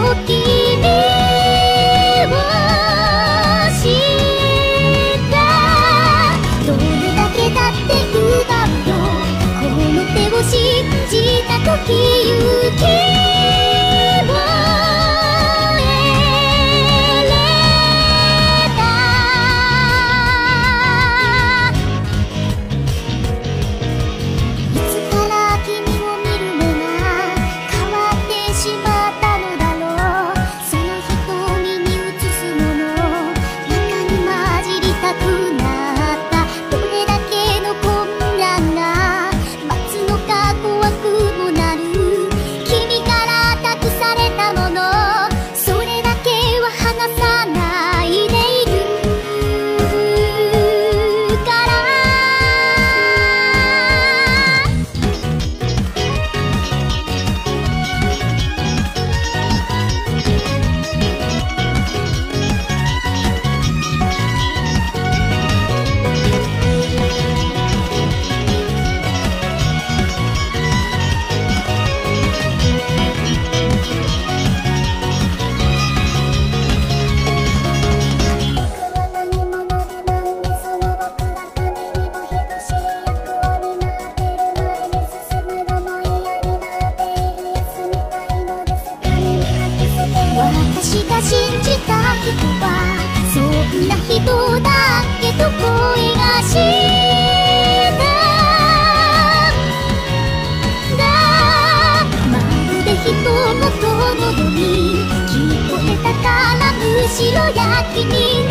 君を知った。どれだけだって奪うよ、この手を信じた時勇気を得れた。いつから君を見る目が変わってしまったのだろう。その瞳に映すもの、中に混じりたくなった。どれだけの困難が待つのか怖くもなる。君から託されたもの、それだけは離さないでいるから。私が信じた人はそんな人だけど声がしたまるで人事のように聞こえたから、むしろや君